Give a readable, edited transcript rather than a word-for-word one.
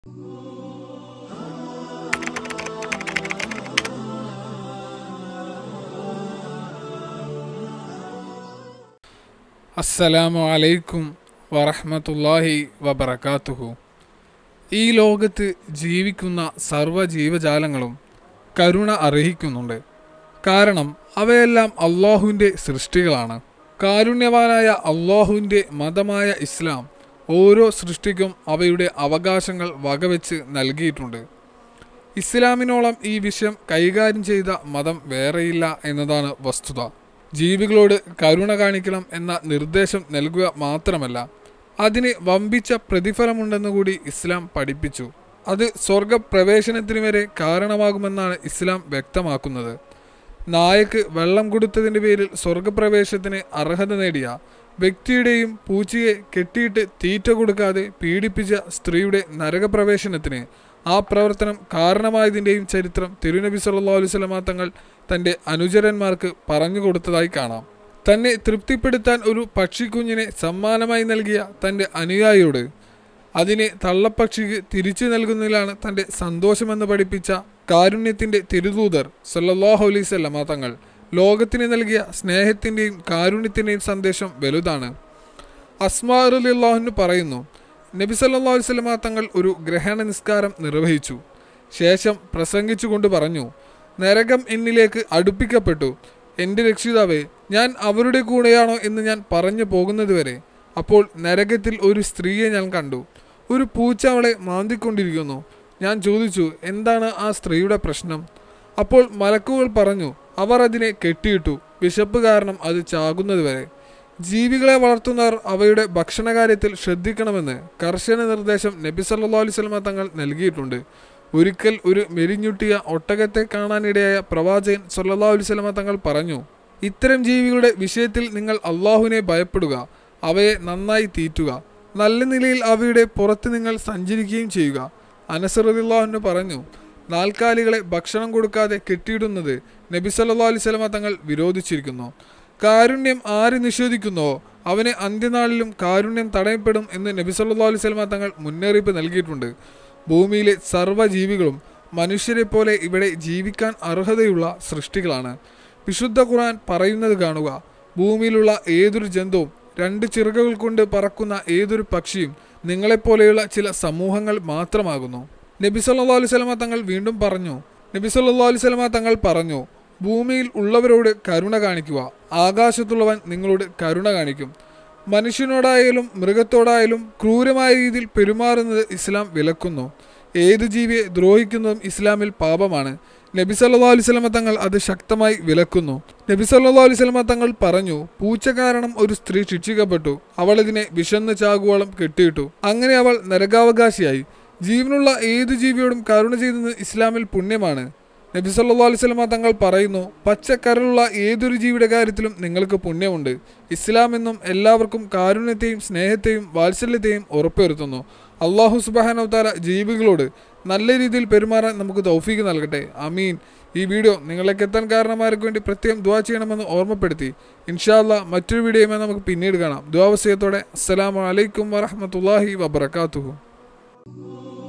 അസ്സലാമു അലൈക്കും വറഹ്മത്തുള്ളാഹി വബറകാതുഹു. ഈ ലോകത്ത് ജീവിക്കുന്ന സർവ്വ ജീവജാലങ്ങളും കരുണ അർഹിക്കുന്നുണ്ട്. കാരണം അവയെല്ലാം അള്ളാഹുവിൻ്റെ സൃഷ്ടികളാണ്. കാരുണ്യവാനായ അള്ളാഹുവിൻ്റെ മതമായ ഇസ്ലാം ഓരോ സൃഷ്ടിക്കും അവയുടെ അവകാശങ്ങൾ വകവെച്ച് നൽകിയിട്ടുണ്ട്. ഇസ്ലാമിനോളം ഈ വിഷയം കൈകാര്യം ചെയ്ത മതം വേറെയില്ല എന്നതാണ് വസ്തുത. ജീവികളോട് കരുണ കാണിക്കണം എന്ന നിർദ്ദേശം നൽകുക മാത്രമല്ല, അതിന് വമ്പിച്ച പ്രതിഫലമുണ്ടെന്നുകൂടി ഇസ്ലാം പഠിപ്പിച്ചു. അത് സ്വർഗപ്രവേശനത്തിന് വരെ കാരണമാകുമെന്നാണ് ഇസ്ലാം വ്യക്തമാക്കുന്നത്. നായക്ക് വെള്ളം കൊടുത്തതിൻ്റെ പേരിൽ സ്വർഗപ്രവേശനത്തിന് അർഹത നേടിയ വ്യക്തിയുടെയും പൂച്ചയെ കെട്ടിയിട്ട് തീറ്റ കൊടുക്കാതെ പീഡിപ്പിച്ച സ്ത്രീയുടെ നരകപ്രവേശനത്തിന് ആ പ്രവർത്തനം കാരണമായതിൻ്റെയും ചരിത്രം തിരുനബി സല്ലല്ലാഹു അലൈഹി വസല്ലമ തങ്ങൾ തൻ്റെ അനുചരന്മാർക്ക് പറഞ്ഞു കൊടുത്തതായി കാണാം. തന്നെ തൃപ്തിപ്പെടുത്താൻ ഒരു പക്ഷിക്കുഞ്ഞിനെ സമ്മാനമായി നൽകിയ തൻ്റെ അനുയായിയോട് അതിനെ തള്ളപ്പക്ഷിക്ക് തിരിച്ചു നൽകുന്നതിലാണ് തൻ്റെ സന്തോഷമെന്ന് പഠിപ്പിച്ച കാരുണ്യത്തിൻ്റെ തിരുദൂതർ സല്ലല്ലാഹു അലൈഹി വസല്ലമ തങ്ങൾ ലോകത്തിന് നൽകിയ സ്നേഹത്തിൻ്റെയും കാരുണ്യത്തിൻ്റെയും സന്ദേശം വലുതാണ്. അസ്മാ റളിയല്ലാഹു അൻഹ പറയുന്നു, നബി സല്ലല്ലാഹു അലൈഹി വസല്ലമ തങ്ങൾ ഒരു ഗ്രഹണ നിസ്കാരം നിർവഹിച്ചു. ശേഷം പ്രസംഗിച്ചുകൊണ്ട് പറഞ്ഞു, നരകം എന്നിലേക്ക് അടുപ്പിക്കപ്പെട്ടു. എൻ്റെ രക്ഷിതാവേ, ഞാൻ അവരുടെ കൂടെയാണോ എന്ന് ഞാൻ പറഞ്ഞു പോകുന്നതുവരെ. അപ്പോൾ നരകത്തിൽ ഒരു സ്ത്രീയെ ഞാൻ കണ്ടു. ഒരു പൂച്ച അവളെ മാന്തിക്കൊണ്ടിരിക്കുന്നു. ഞാൻ ചോദിച്ചു, എന്താണ് ആ സ്ത്രീയുടെ പ്രശ്നം? അപ്പോൾ മലക്കുകൾ പറഞ്ഞു, അവർ അതിനെ കെട്ടിയിട്ടു, വിശപ്പ് കാരണം അത് ചാകുന്നതുവരെ. ജീവികളെ വളർത്തുന്നവർ അവയുടെ ഭക്ഷണകാര്യത്തിൽ ശ്രദ്ധിക്കണമെന്ന് കർശന നിർദ്ദേശം നബി സല്ലല്ലാഹു അലൈഹി വസല്ലമ തങ്ങൾ നൽകിയിട്ടുണ്ട്. ഒരിക്കൽ ഒരു മെലിഞ്ഞുട്ടിയ ഒട്ടകത്തെ കാണാനിടയായ പ്രവാചകൻ സല്ലല്ലാഹു അലൈഹി വസല്ലമ തങ്ങൾ പറഞ്ഞു, ഇത്തരം ജീവികളുടെ വിഷയത്തിൽ നിങ്ങൾ അള്ളാഹുവിനെ ഭയപ്പെടുക, അവയെ നന്നായി തീറ്റുക, നല്ല നിലയിൽ അവയുടെ പുറത്ത് നിങ്ങൾ സഞ്ചരിക്കുകയും ചെയ്യുക. അനസ് റളിയല്ലാഹു അൻഹു പറഞ്ഞു, നാൽക്കാലികളെ ഭക്ഷണം കൊടുക്കാതെ കെട്ടിയിടുന്നത് നബി സല്ലല്ലാഹു അലൈഹി വസല്ലമ തങ്ങൾ വിരോധിച്ചിരിക്കുന്നു. കാരുണ്യം ആര് നിഷേധിക്കുന്നുവോ അവന് അന്ത്യനാളിലും കാരുണ്യം തടയപ്പെടും എന്ന് നബി സല്ലല്ലാഹു അലൈഹി വസല്ലമ തങ്ങൾ മുന്നറിയിപ്പ് നൽകിയിട്ടുണ്ട്. ഭൂമിയിലെ സർവ്വജീവികളും മനുഷ്യരെ പോലെ ഇവിടെ ജീവിക്കാൻ അർഹതയുള്ള സൃഷ്ടികളാണ്. വിശുദ്ധ ഖുർആൻ പറയുന്നത് കാണുക, ഭൂമിയിലുള്ള ഏതൊരു ജന്തുവും രണ്ട് ചിറകുകൾ കൊണ്ട് പറക്കുന്ന ഏതൊരു പക്ഷിയും നിങ്ങളെപ്പോലെയുള്ള ചില സമൂഹങ്ങൾ മാത്രമാകുന്നു. നബി സല്ലല്ലാഹു അലൈഹി വസല്ലമ തങ്ങൾ വീണ്ടും പറഞ്ഞു, ഭൂമിയിൽ ഉള്ളവരോട് കരുണ കാണിക്കുക, ആകാശത്തുള്ളവൻ നിങ്ങളോട് കരുണ കാണിക്കും. മനുഷ്യനോടായാലും മൃഗത്തോടായാലും ക്രൂരമായ രീതിയിൽ പെരുമാറുന്നത് ഇസ്ലാം വിലക്കുന്നു. ഏത് ജീവിയെ ദ്രോഹിക്കുന്നതും ഇസ്ലാമിൽ പാപമാണ്. നബി സല്ലല്ലാഹു അലൈഹി വസല്ലമ തങ്ങൾ അത് ശക്തമായി വിലക്കുന്നു. നബി സല്ലല്ലാഹു അലൈഹി വസല്ലമ തങ്ങൾ പറഞ്ഞു, പൂച്ച കാരണം ഒരു സ്ത്രീ ശിക്ഷിക്കപ്പെട്ടു. അവൾ ഇതിനെ വിശന്ന് ചാകുവോളം കെട്ടിയിട്ടു. അങ്ങനെ അവൾ നരകാവകാശിയായി. ജീവനുള്ള ഏതു ജീവിയോടും കരുണ ചെയ്യുന്നത് ഇസ്ലാമിൽ പുണ്യമാണ്. നബി സല്ലല്ലാഹു അലൈഹി വസല്ലമ തങ്ങൾ പറയുന്നു, പച്ചക്കരലുള്ള ഏതൊരു ജീവിയുടെ കാര്യത്തിലും നിങ്ങൾക്ക് പുണ്യമുണ്ട്. ഇസ്ലാം എന്നും എല്ലാവർക്കും കാരുണ്യത്തെയും സ്നേഹത്തെയും വാത്സല്യത്തെയും ഉറപ്പുവരുത്തുന്നു. അല്ലാഹു സുബ്ഹാനഹു വ തആല ജീവികളോട് നല്ല രീതിയിൽ പെരുമാറാൻ നമുക്ക് തൗഫീഖ് നൽകട്ടെ. ആമീൻ. ഈ വീഡിയോ നിങ്ങളിലേക്ക് എത്താൻ കാരണമാർക്ക് വേണ്ടി പ്രത്യേകം ദുആ ചെയ്യണമെന്ന് ഓർമ്മപ്പെടുത്തി. ഇൻഷാ അല്ലാഹ് മറ്റൊരു വീഡിയോയുമായി നമുക്ക് പിന്നീട് കാണാം. ദുആ വസിയത്തോടെ അസ്സലാമു അലൈക്കും വറഹ്മത്തുള്ളാഹി വബറകാതുഹു.